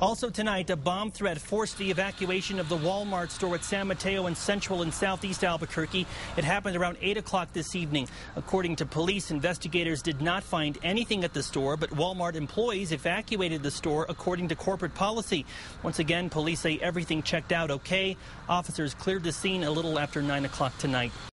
Also tonight, a bomb threat forced the evacuation of the Walmart store at San Mateo in central and southeast Albuquerque. It happened around 8 o'clock this evening. According to police, investigators did not find anything at the store, but Walmart employees evacuated the store according to corporate policy. Once again, police say everything checked out okay. Officers cleared the scene a little after 9 o'clock tonight.